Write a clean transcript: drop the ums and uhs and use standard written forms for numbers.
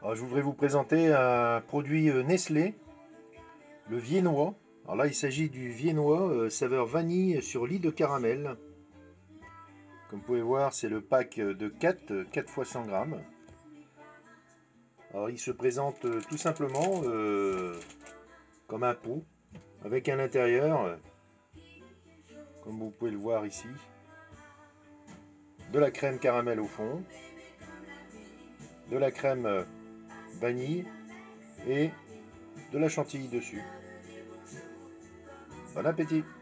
Alors, je voudrais vous présenter un produit Nestlé, le viennois. Alors là, il s'agit du viennois saveur vanille sur lit de caramel. Comme vous pouvez voir, c'est le pack de 4 fois 100 grammes. Alors, il se présente tout simplement comme un pot, avec à l'intérieur, comme vous pouvez le voir ici, de la crème caramel au fond, de la crème vanille et de la chantilly dessus. Bon appétit!